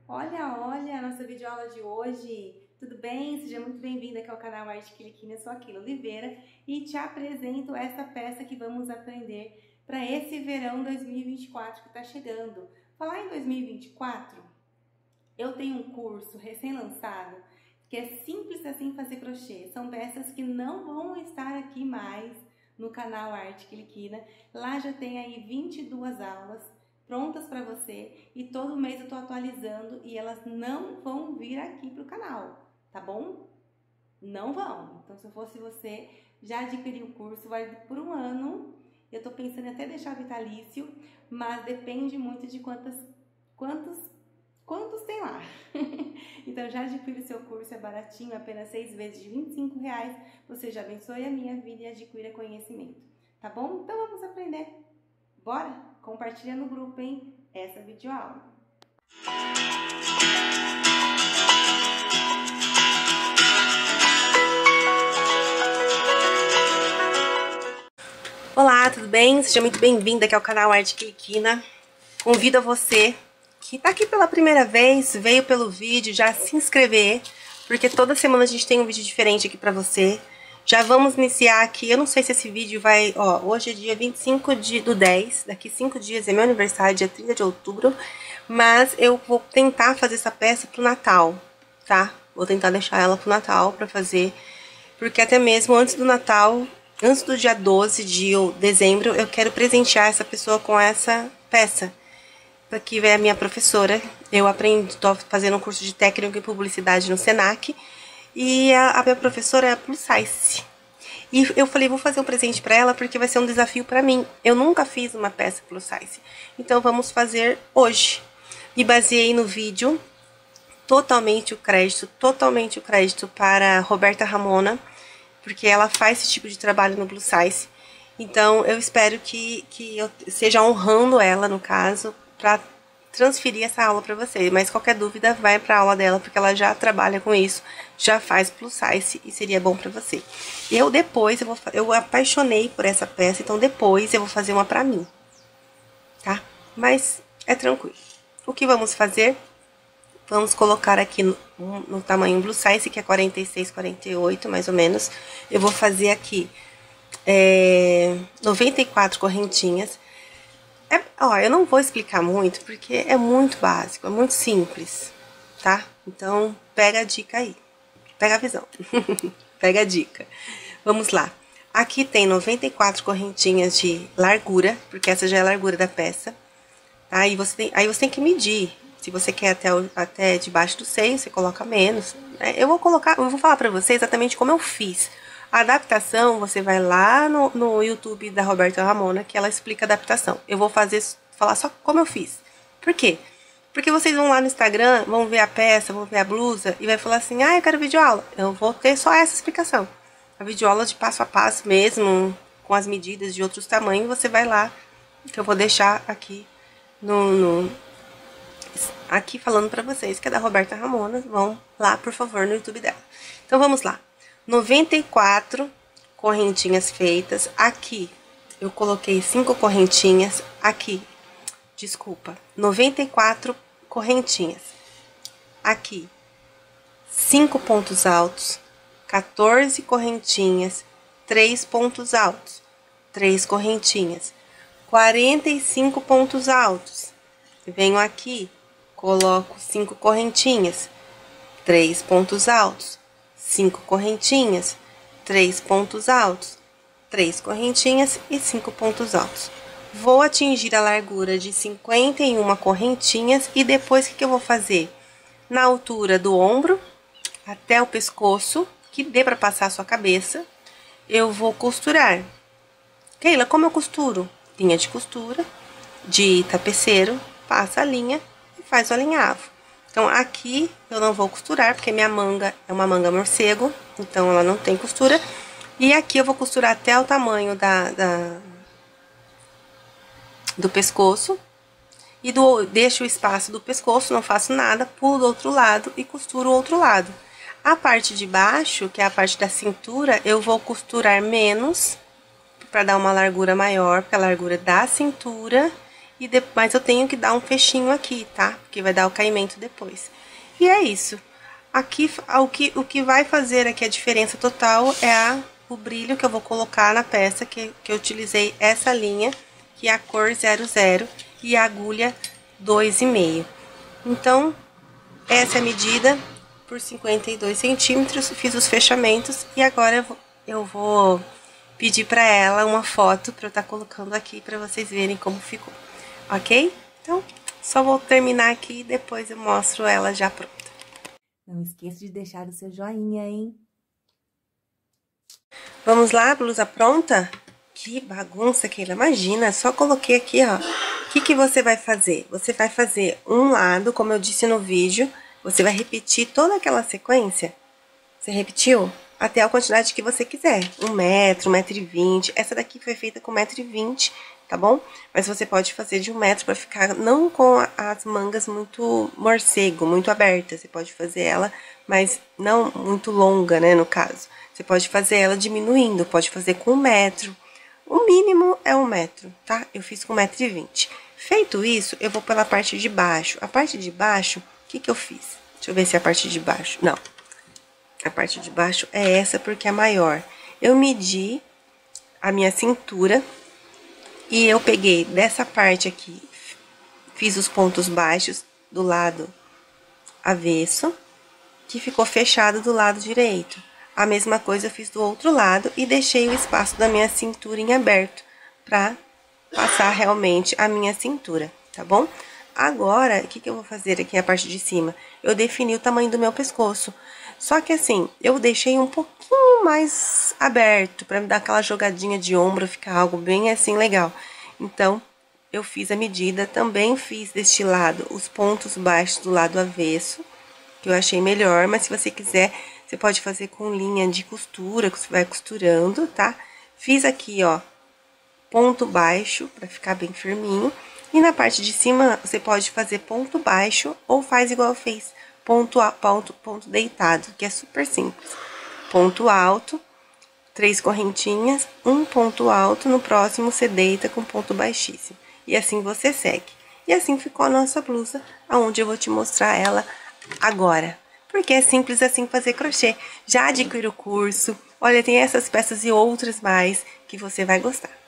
Olha a nossa videoaula de hoje. Tudo bem? Seja muito bem-vinda aqui ao canal Arte Quiliquina. Eu sou a Keila Oliveira e te apresento essa peça que vamos aprender para esse verão 2024 que está chegando. Falar em 2024, eu tenho um curso recém-lançado que é simples assim fazer crochê. São peças que não vão estar aqui mais no canal Arte Quiliquina. Lá já tem aí 22 aulas prontas para você e todo mês eu tô atualizando e elas não vão vir aqui pro canal, tá bom? Não vão. Então, se eu fosse você, já adquiri o curso, vai por um ano. Eu tô pensando em até deixar vitalício, mas depende muito de quantos tem lá. Então, já adquire o seu curso, é baratinho, apenas 6 vezes de R$25. Você já abençoe a minha vida e adquira conhecimento, tá bom? Então, vamos aprender. Bora? Compartilha no grupo, hein? Essa videoaula. Olá, tudo bem? Seja muito bem-vinda aqui ao canal Arte Quiliquina. Convido a você que está aqui pela primeira vez, veio pelo vídeo, já se inscrever, porque toda semana a gente tem um vídeo diferente aqui para você. Já vamos iniciar aqui, eu não sei se esse vídeo vai... Ó, hoje é dia 25 do 10, daqui 5 dias é meu aniversário, dia 30 de outubro. Mas eu vou tentar fazer essa peça pro Natal, tá? Vou tentar deixar ela pro Natal pra fazer, porque até mesmo antes do Natal, antes do dia 12 de dezembro, eu quero presentear essa pessoa com essa peça. Aqui vem a minha professora, eu aprendi, tô fazendo um curso de técnico em publicidade no Senac. E a minha professora é a Plus Size. E eu falei, vou fazer um presente para ela porque vai ser um desafio para mim. Eu nunca fiz uma peça Plus Size. Então vamos fazer hoje. Me baseei no vídeo, totalmente o crédito para Roberta Ramona, porque ela faz esse tipo de trabalho no Plus Size. Então eu espero que eu esteja honrando ela, no caso, para transferir essa aula para você, mas qualquer dúvida vai para a aula dela, porque ela já trabalha com isso, já faz plus size e seria bom para você. Eu apaixonei por essa peça, então depois eu vou fazer uma para mim, tá? Mas é tranquilo. O que vamos fazer? Vamos colocar aqui no tamanho plus size, que é 46, 48 mais ou menos. Eu vou fazer aqui 94 correntinhas. Ó, eu não vou explicar muito, porque é muito básico, é muito simples, tá? Então, pega a dica aí. Pega a visão. Pega a dica. Vamos lá. Aqui tem 94 correntinhas de largura, porque essa já é a largura da peça, tá? Aí você tem que medir. Se você quer até debaixo do seio, você coloca menos, né? Eu vou falar pra você exatamente como eu fiz. A adaptação, você vai lá no YouTube da Roberta Ramona, que ela explica a adaptação. Eu vou falar só como eu fiz. Por quê? Porque vocês vão lá no Instagram, vão ver a peça, vão ver a blusa, e vai falar assim, eu quero videoaula. Eu vou ter só essa explicação. A videoaula de passo a passo mesmo, com as medidas de outros tamanhos, você vai lá, que eu vou deixar aqui aqui falando pra vocês, que é da Roberta Ramona. Vão lá, por favor, no YouTube dela. Então, vamos lá. 94 correntinhas feitas. Aqui eu coloquei 5 correntinhas. Aqui, desculpa, 94 correntinhas. Aqui, 5 pontos altos, 14 correntinhas, 3 pontos altos, 3 correntinhas, 45 pontos altos. Venho aqui, coloco 5 correntinhas, 3 pontos altos, 5 correntinhas, 3 pontos altos, 3 correntinhas e 5 pontos altos. Vou atingir a largura de 51 correntinhas e depois o que eu vou fazer? Na altura do ombro até o pescoço, que dê para passar a sua cabeça, eu vou costurar. Keila, como eu costuro? Linha de costura, de tapeceiro, passa a linha e faz o alinhavo. Então, aqui eu não vou costurar, porque minha manga é uma manga morcego, então ela não tem costura. E aqui eu vou costurar até o tamanho do pescoço. E deixo o espaço do pescoço, não faço nada, pulo do outro lado e costuro o outro lado. A parte de baixo, que é a parte da cintura, eu vou costurar menos, para dar uma largura maior, porque a largura da cintura Mas eu tenho que dar um fechinho aqui, tá? Porque vai dar o caimento depois. E é isso. Aqui, o que vai fazer aqui a diferença total é o brilho que eu vou colocar na peça, que eu utilizei essa linha, que é a cor 00 e a agulha 2,5. Então, essa é a medida por 52 centímetros, fiz os fechamentos e agora eu vou pedir pra ela uma foto pra eu estar colocando aqui pra vocês verem como ficou, ok? Então, só vou terminar aqui e depois eu mostro ela já pronta. Não esqueça de deixar o seu joinha, hein? Vamos lá, blusa pronta? Que bagunça, Keila, imagina, só coloquei aqui, ó. O que você vai fazer? Você vai fazer um lado, como eu disse no vídeo, você vai repetir toda aquela sequência. Você repetiu? Até a quantidade que você quiser. 1 metro, 1,20 m. Essa daqui foi feita com 1,20 m, tá bom? Mas você pode fazer de 1 metro pra ficar não com as mangas muito morcego, muito abertas. Você pode fazer ela, mas não muito longa, né, no caso. Você pode fazer ela diminuindo, pode fazer com 1 metro. O mínimo é 1 metro, tá? Eu fiz com 1,20 m. Feito isso, eu vou pela parte de baixo. A parte de baixo, o que eu fiz? Deixa eu ver se é a parte de baixo. Não. A parte de baixo é essa porque é maior. Eu medi a minha cintura e eu peguei dessa parte aqui, fiz os pontos baixos do lado avesso, que ficou fechado do lado direito. A mesma coisa eu fiz do outro lado e deixei o espaço da minha cintura em aberto pra passar realmente a minha cintura, tá bom? Agora, o que eu vou fazer aqui na parte de cima? Eu defini o tamanho do meu pescoço. Só que assim, eu deixei um pouquinho mais aberto, pra me dar aquela jogadinha de ombro, ficar algo bem assim legal. Então, eu fiz a medida, também fiz deste lado os pontos baixos do lado avesso, que eu achei melhor, mas se você quiser, você pode fazer com linha de costura, que você vai costurando, tá? Fiz aqui, ó, ponto baixo, pra ficar bem firminho. E na parte de cima, você pode fazer ponto baixo ou faz igual eu fiz, ponto deitado, que é super simples. Ponto alto, 3 correntinhas, um ponto alto, no próximo você deita com ponto baixíssimo. E assim você segue. E assim ficou a nossa blusa, aonde eu vou te mostrar ela agora. Porque é simples assim fazer crochê. Já adquira o curso. Olha, tem essas peças e outras mais que você vai gostar.